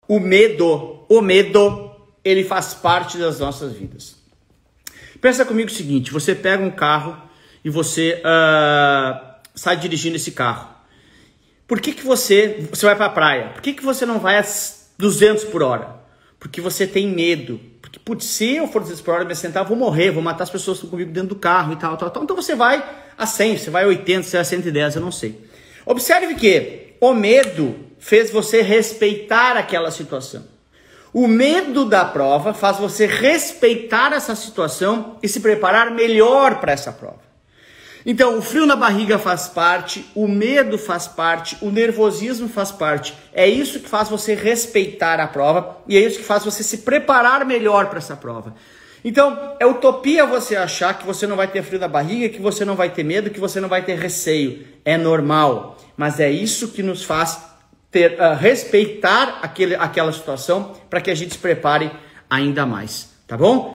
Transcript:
o medo, ele faz parte das nossas vidas. Pensa comigo o seguinte, você pega um carro e você sai dirigindo esse carro. Por que você vai para a praia? Por que você não vai a 200 por hora? Porque você tem medo. Porque, putz, se eu for 200 por hora, me sentar, eu vou morrer, vou matar as pessoas que estão comigo dentro do carro e tal. Então você vai a 100, você vai a 80, você vai a 110, eu não sei. Observe que o medo fez você respeitar aquela situação. O medo da prova faz você respeitar essa situação e se preparar melhor para essa prova. Então, o frio na barriga faz parte, o medo faz parte, o nervosismo faz parte. É isso que faz você respeitar a prova e é isso que faz você se preparar melhor para essa prova. Então, é utopia você achar que você não vai ter frio na barriga, que você não vai ter medo, que você não vai ter receio. É normal, mas é isso que nos faz respeitar aquela situação para que a gente se prepare ainda mais, tá bom?